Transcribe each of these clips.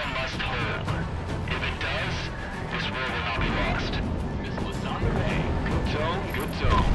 must hold. If it does, this world will not be lost. Missile is on the way. Good tone, good tone.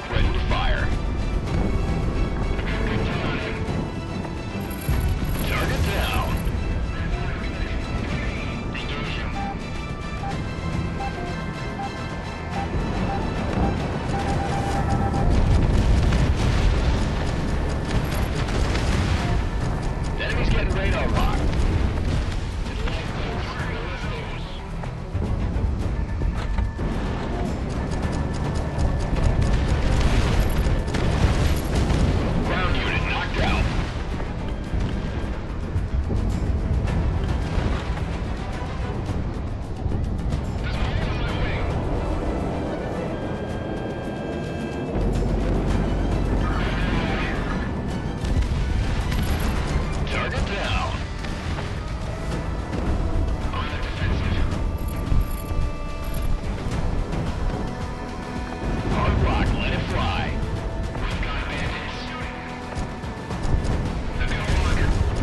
ready to fire. Good timing. Target down. Engaging. The enemy's getting radar locked. Ground unit knocked out. There's more on my wing. Target down. On the defensive. Hard rock, let it fly. We've got bandits. They're gonna walk.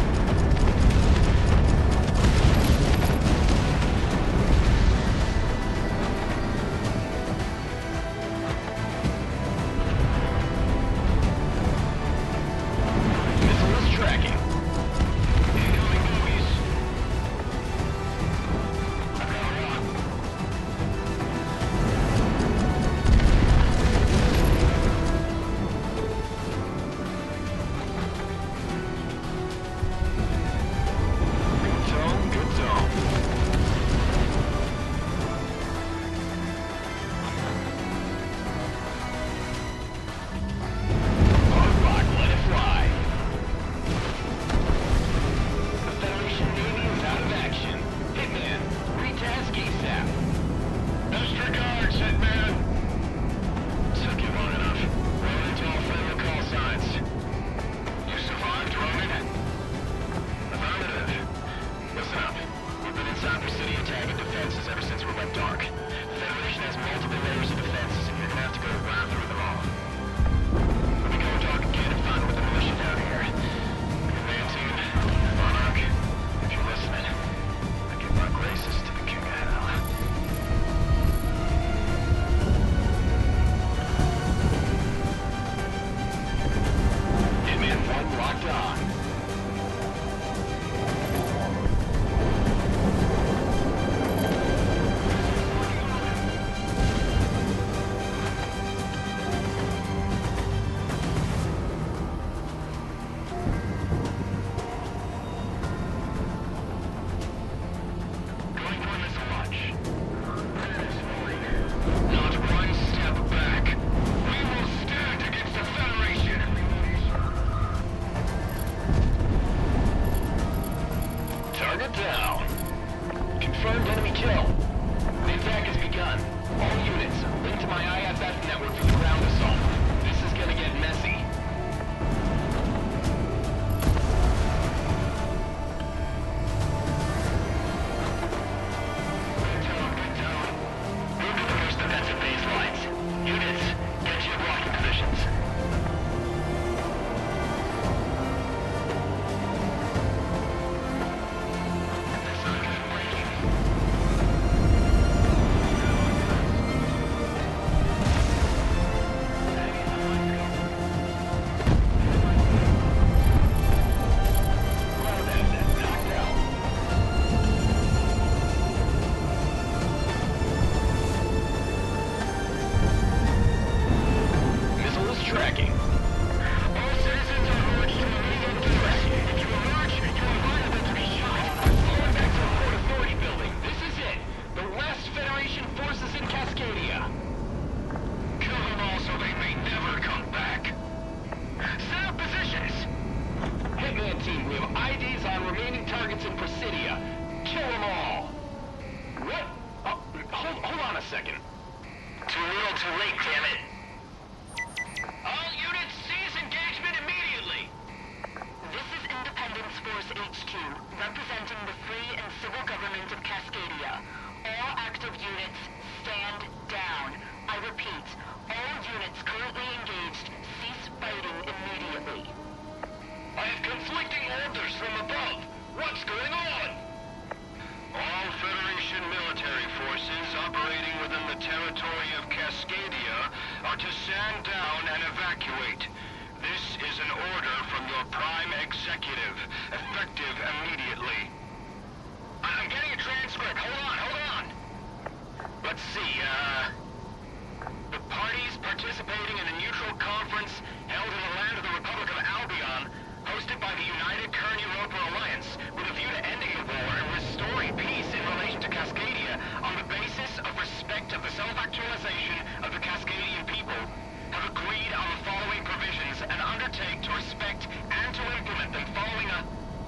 Missile is tracking. Incoming bogeys. I've got a rock. Good zone, good zone. Hard rock, let it fly. The Federation Navy is out of action. Hitman, retask ASAP. Extra guards, Hitman. Took you long enough. Roll into all friendly call signs. You survived, Roman? Affirmative. Listen up. We've been inside Presidio tagging defenses ever since we went dark. The Federation has multiple layers of defenses, and you're gonna have to go right through them all. When we go dark again and find with the militia down here. Command team, Monarch, if you're listening, I give my graces to the King of Hell. Hitman 1 locked on. Going for missile launch. Not one step back. We will stand against the Federation. Target down. Confirmed enemy kill. The attack has begun. All units, link to my IFF network for the ground assault. This is gonna get messy. Good tone. Move to the first defensive base lines. Units, get to your blocking positions. This is good breaking. Ground asset knocked out. Missile is tracking. All citizens are urged to remain indoors. If you emerge, you are liable to be shot. Going back to the Port Authority building. This is it. The last Federation forces in Cascadia. Kill them all so they may never come back. Set up positions. Hitman team, we have IDs on remaining targets in Presidia. Kill them all. What? Oh, hold on a second. Too little, too late, damn it. All units stand down and evacuate. This is an order from your Prime Executive, effective immediately. I'm getting a transcript. Hold on. Let's see, the parties participating in a neutral conference held in the land of the Republic of Albion, hosted by the United Kern-Europa Alliance, with a view to ending the war and restoring peace in relation to Cascadia on the basis of respect of the self-actualization of the Cascadian people, have agreed on the following provisions and undertake to respect and to implement them following a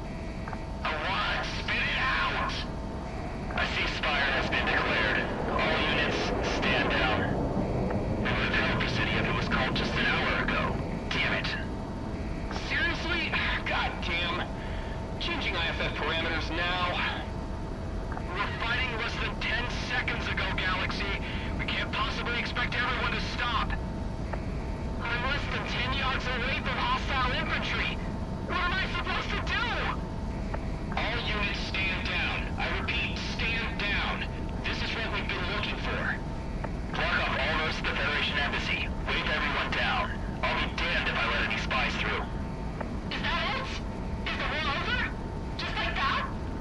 what? Spit it out! A ceasefire has been declared. All units, stand down. It would have helped Presidia if it was called just an hour ago. Damn it. Seriously? God damn. Changing IFF parameters now. We're fighting less than 10 seconds ago, Galaxy. We can't possibly expect everyone to stop. I'm less than 10 yards away from hostile infantry. What am I supposed to do? All units stand down. I repeat, stand down. This is what we've been looking for. Block off all roads to the Federation Embassy. Wave everyone down. I'll be damned if I let any spies through. Is that it? Is the war over? Just like that?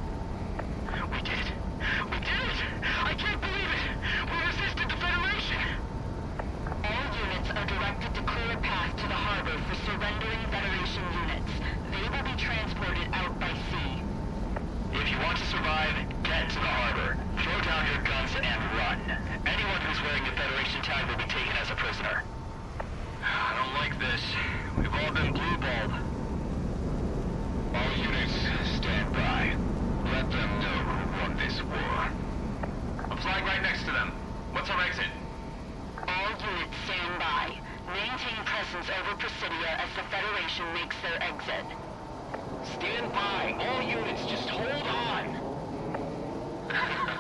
We did it. We did it! I can't believe it! We resisted the Federation! All units are directed to clear a path to the harbor for surrendering Federation units. They will be transported out by sea. If you want to survive, get to the harbor. Throw down your guns and run. Anyone who's wearing the Federation tag will be taken as a prisoner. I don't like this. We've all been blue-balled. All units, stand by. Let them know who won this war. A flag right next to them. What's our exit? All units stand by. Maintain presence over Presidia as the Federation makes their exit. Stand by. All units, just hold on.